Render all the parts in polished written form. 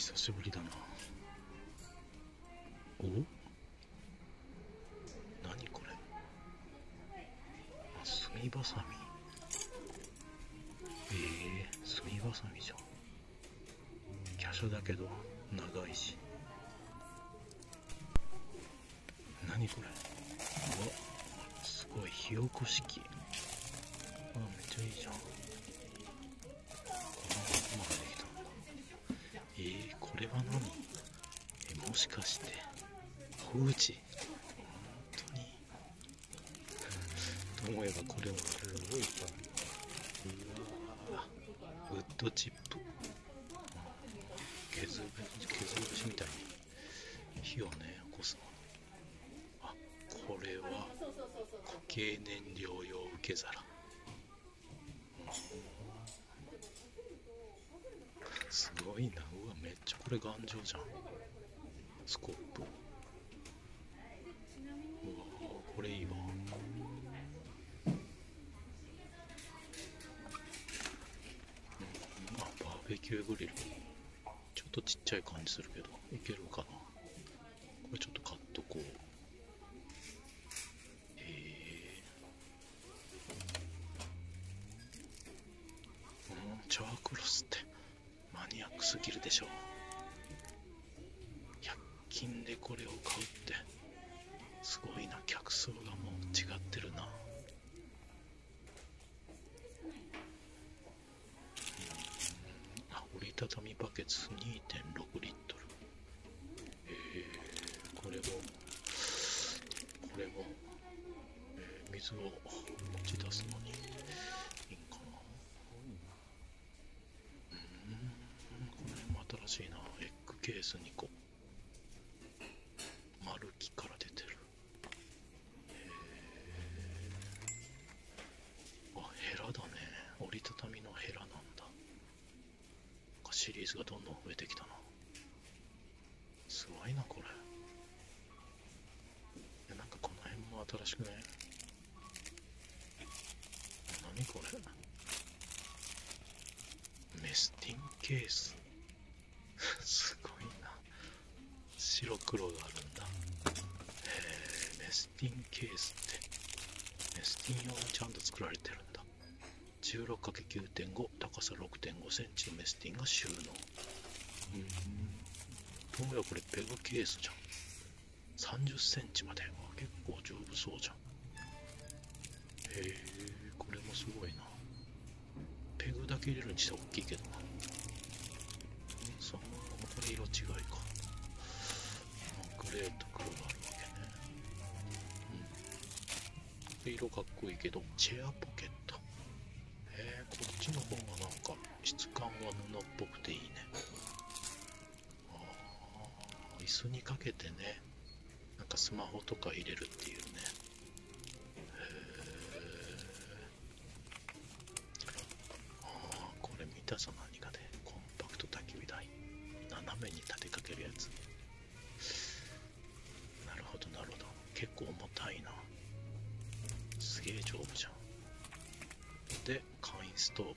久しぶりだな。お、何これ。炭バサミ。炭バサミじゃん。華奢だけど長いし。何これ。うわ、すごい火起こし器。めっちゃいいじゃん。このままできたんだ。これは何。もしかして放置。本当にと思えばこれはすごいさ。うわー、ウッドチップ。削り節みたいに火をね起こすもの。あ、これは固形燃料用受け皿。すごいな。うわ、めっちゃこれ頑丈じゃん。スコップ。うわー、これいいわ。バーベキューグリル。ちょっとちっちゃい感じするけどいけるかな。これちょっと買っとこう。チャークロスってマニアックすぎるでしょ。100均でこれを買うってすごいな。客層がもう違ってるな。折りたたみバケツ 2.6 リットル。これも、水を持ち出すのにいいんかな。これも新しいな。エッグケース2個。丸木から出てる。ヘラだね。折りたたみのヘラなんだ。シリーズがどんどん増えてきたな。すごいなこれ。なんかこの辺も新しくね。何これ。メスティンケース。すごいな。白黒があるんだ。メスティンケースってメスティン用にちゃんと作られてるんだ。 16×9.5 高さ 6.5 センチのメスティンが収納。どうやこれペグケースじゃん。30センチまで。結構丈夫そうじゃん。これもすごいな。ペグだけ入れるにしては大きいけどな。そう、これ色違いか。グレーと黒があるわけね。色かっこいいけどチェアポケット。こっちの方がなんか質感は布っぽくていいね。椅子にかけてね、なんかスマホとか入れるっていうね。これ見たぞ。何かでコンパクト焚き火台。斜めに立てかけるやつ。なるほどなるほど。結構重たいな。すげえ丈夫じゃん。で、簡易ストーブ。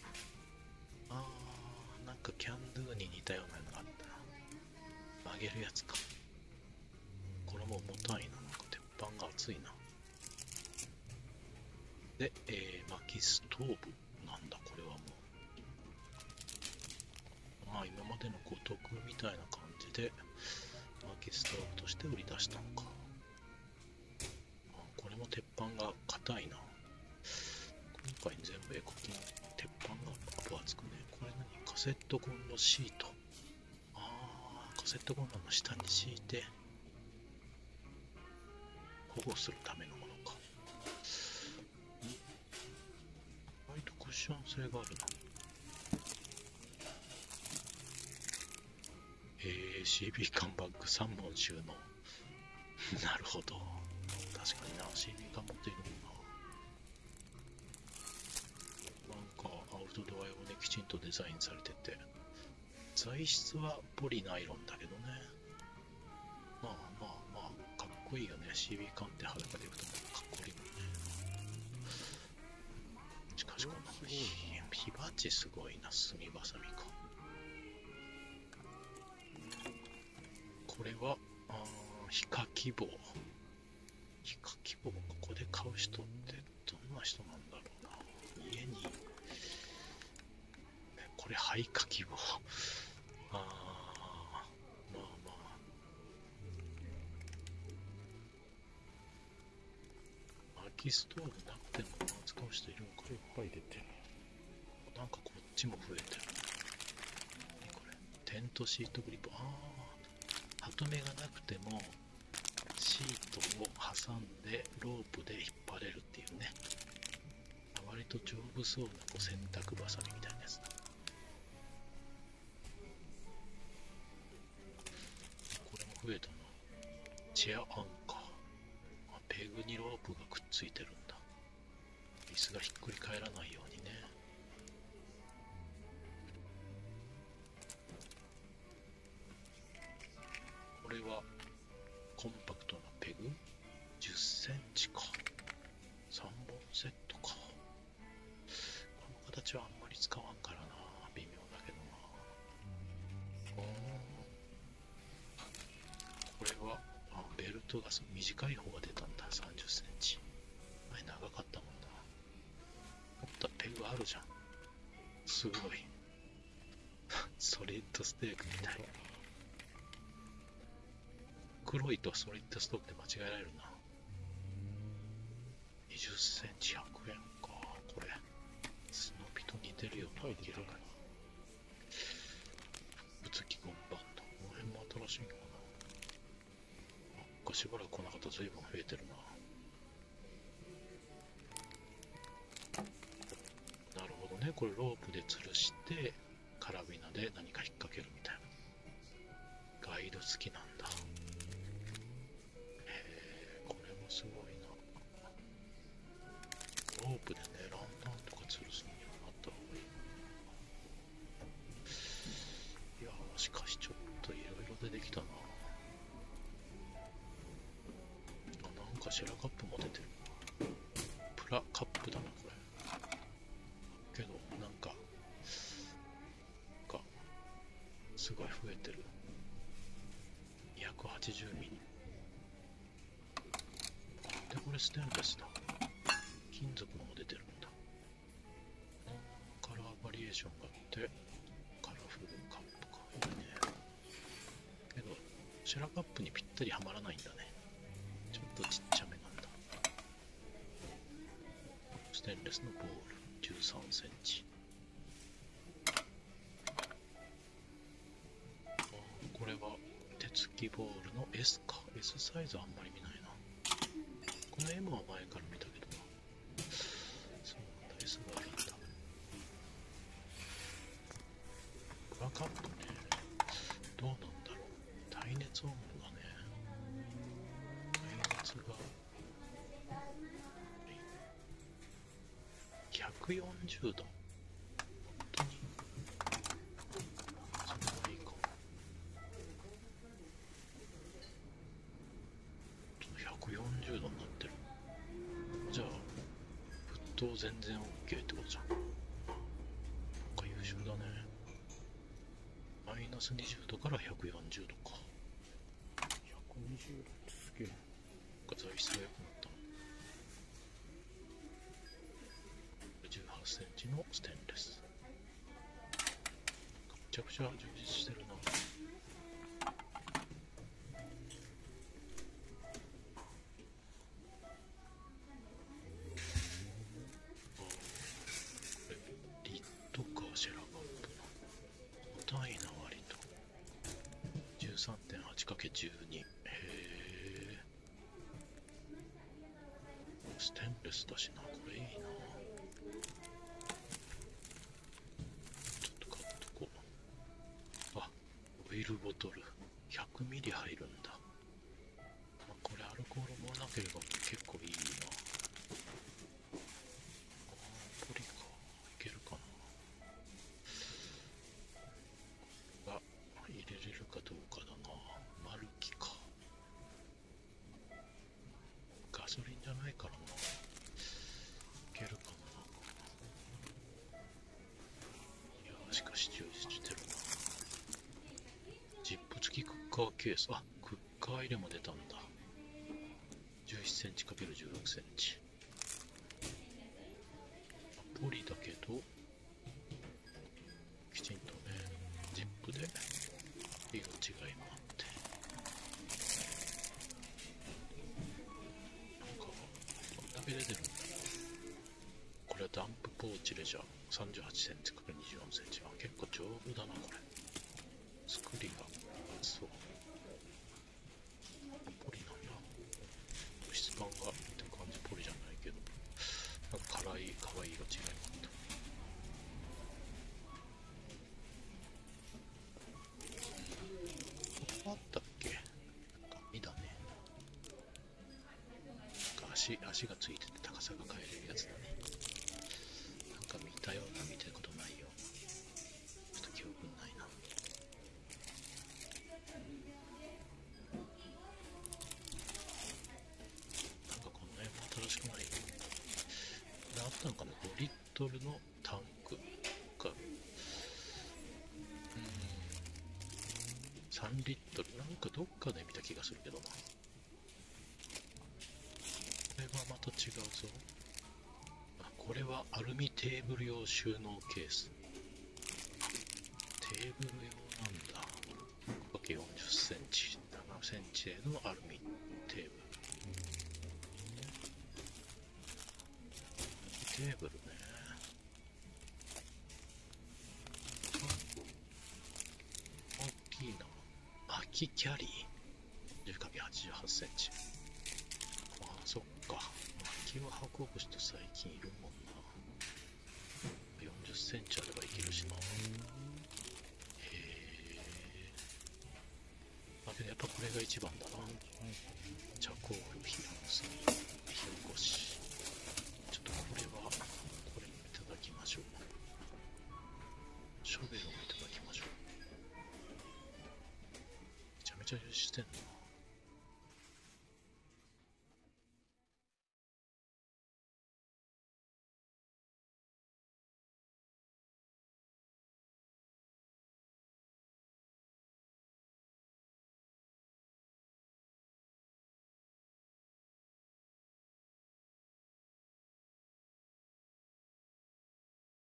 なんかキャンドゥに似たようなのがあったな。曲げるやつか。これも重たいな。なんか鉄板が熱いな。で、薪ストーブなんだこれはもう。今までのごとくみたいな感じで薪ストーブとして売り出したのか。これも鉄板が硬いな。今回全部エコキン。鉄板が分厚くね。これ何。カセットコンロシート。カセットコンロの下に敷いて保護するためのものか。割とクッション性があるな。CB 缶バッグ3本収納。なるほど。確かにな。CB 缶持っているもんな。なんかアウトドア用にきちんとデザインされてて、材質はポリナイロンだけどね。まあかっこいいよね。CB 缶って裸で言うとかっこいいもんね。しかしこの火鉢すごいな。炭バサミか。 これはヒカキボウ。ヒカキボウをここで買う人ってどんな人なんだろうな。家にこれハイカキボウ。まあまあ薪ストーブなくても使う人いるのか。 いっぱい出てる。 なんかこっちも増えてる。何これ、テントシートグリップ。ハトメがなくてもシートを挟んでロープで引っ張れるっていうね。割と丈夫そうな洗濯バサミみたいなやつだ。これも増えたな。チェアアンカー。ペグにロープがくっついてるんだ。椅子がひっくり返らないようにね。これはコンパクトなペグ10センチか。3本セットか。この形はあんまり使わんからな。微妙だけどな。これはベルトが短い方が出たんだ。30センチ。前長かったもんな。もっとペグあるじゃん。すごい。ソリッドステークみたい。黒いとソリッドストークで間違えられるな。20センチ100円か。これスノピと似てるよな。明らかに物機ゴンバンド。この辺も新しいのかな。なんかしばらく来なかったら随分増えてるな。なるほどね。これロープで吊るしてカラビナで何か引っ掛けるみたいな。ガイド付きなんだ。これもすごいな。ロープでね、ランタンとか吊るすにはなった方がいい。いやー、しかしちょっといろいろ出てきたな。なんかシェラカップも出てる。プラカップだな、これ。けど、なんかすごい増えてる。280ミリ。で、これステンレスだ。金属のも出てるんだ。カラーバリエーションがあって、カラフルカップか。いいね。けど、シェラカップにぴったりはまらないんだね。ちょっとちっちゃめなんだ。ステンレスのボール、13センチ。これは手つきボールの S か。S サイズあんまり見ないな。この M は前から見たけどな。そうなんだ、S があるんだ。プラカップね、どうなんだろう。耐熱温度がね、耐熱が140度。本当にそれはいいかも。140度になってる。じゃあ沸騰全然 OK ってことじゃん。なんか優秀だね。マイナス20度から140度か。 120度ってすげえ。 材質が良くなったの。18センチのステンレス。めちゃくちゃ充実してるな。リットかシェラカップの重たいな。割と 13.8×12。へえ、ステンレスだしな。これいいな。ちょっと買っとこう。あ、オイルボトル100ミリ入るんだ。これアルコールもなければ結構いいな。ポリか。いけるかな。が入れれるかどうかだな。マルキか。ガソリンじゃないからな。いけるかな。いやしかし充実してるな。ジップ付きクッカーケース。あ、 カ入れも出たんだ。11センチ ×16 センチ。ポリだけど、きちんとね、ジップで色違いもあって。なんか、こんだけ出てるんだ。これはダンプポーチレジャー。38センチ ×24 センチ。あ、結構丈夫だな、これ。作りが。そう。ポリなんだ。質感が見た感じポリじゃないけど、なんか可愛い色違いもあった。あったっけ？紙だね。なんか足がついてて高さが変えれるやつだね。なんか見たような見たことないよ。ちょっと記憶ないな。なんかこの辺も新しくないよ。これあったのかな？ 5 リットルのタンクが、3リットル。なんかどっかで見た気がするけどな。これはまた違うぞ。あ、これはアルミテーブル用収納ケース。テーブル用なんだ。かけ40センチ、7センチへのアルミテーブル。テーブルね。大きいな。空きキャリー 10×88 センチ。ああ、そっか。空きを運ぶ人最近いるもんな。40センチあればいけるしな。へえ。だけどやっぱこれが一番だな。チャコール、火の炭、火起こし。ちょっとこれは、これもいただきましょう。ショベルもいただきましょう。めちゃめちゃ重視してんの。